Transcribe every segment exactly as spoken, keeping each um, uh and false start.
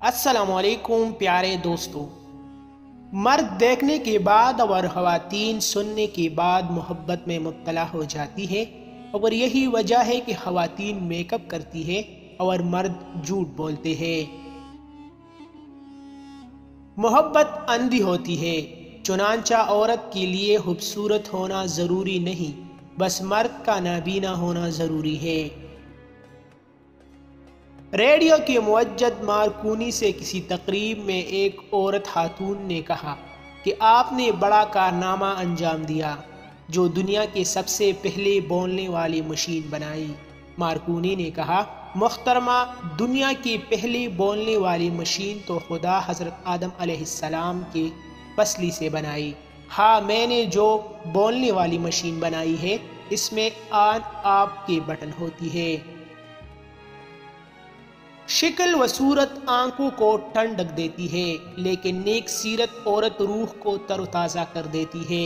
अस्सलाम वालेकुम प्यारे दोस्तों। मर्द देखने के बाद और ख़वातीन सुनने के बाद मोहब्बत में मुब्तला हो जाती है और यही वजह है कि ख़वातीन मेकअप करती है और मर्द झूठ बोलते हैं। मोहब्बत अंधी होती है, चुनांचा औरत के लिए खूबसूरत होना ज़रूरी नहीं, बस मर्द का नाबीना होना ज़रूरी है। रेडियो के मुअज्जद मारकूनी से किसी तकरीब में एक औरत खातून ने कहा कि आपने बड़ा कारनामा अंजाम दिया, जो दुनिया के सबसे पहले बोलने वाली मशीन बनाई। मारकूनी ने कहा, मुख्तरमा, दुनिया की पहली बोलने वाली मशीन तो खुदा हज़रत आदम अलैहिस्सलाम के पसली से बनाई। हाँ, मैंने जो बोलने वाली मशीन बनाई है, इसमें आन आप के बटन होती है। शिक्ल व सूरत आंखों को ठंडक देती है, लेकिन नेक सीरत औरत रूह को तरोताजा कर देती है।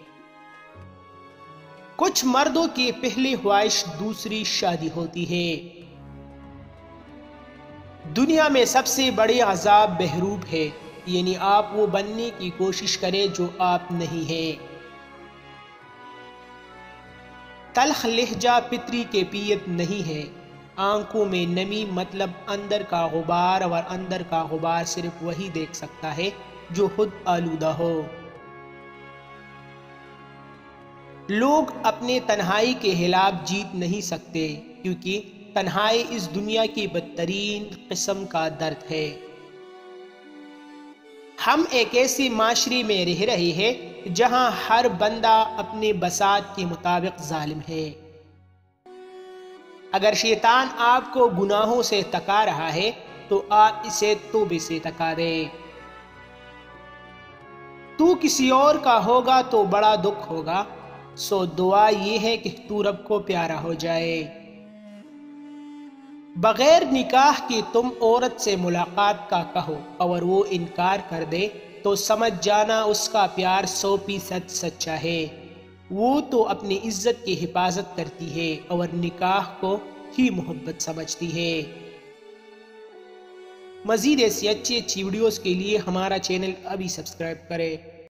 कुछ मर्दों की पहली ख्वाहिश दूसरी शादी होती है। दुनिया में सबसे बड़ी अजाब बहरूप है, यानी आप वो बनने की कोशिश करें जो आप नहीं है। तल्ख लहजा पितरी के पियत नहीं है। आंखों में नमी मतलब अंदर का गुबार, और अंदर का गुबार सिर्फ वही देख सकता है जो खुद आलूदा हो। लोग अपने तन्हाई के खिलाफ जीत नहीं सकते, क्योंकि तन्हाई इस दुनिया की बदतरीन किस्म का दर्द है। हम एक ऐसे माशरे में रह रहे हैं जहां हर बंदा अपने बसात के मुताबिक जालिम है। अगर शैतान आपको गुनाहों से तका रहा है तो आप इसे तौबे से तका दे। तू किसी और का होगा तो बड़ा दुख होगा, सो दुआ ये है कि तू रब को प्यारा हो जाए। बगैर निकाह के तुम औरत से मुलाकात का कहो और वो इनकार कर दे तो समझ जाना उसका प्यार सौ फीसद सच्चा है। वो तो अपनी इज्जत की हिफाजत करती है और निकाह को ही मोहब्बत समझती है। मज़ीद ऐसी अच्छी अच्छी वीडियोस के लिए हमारा चैनल अभी सब्सक्राइब करें।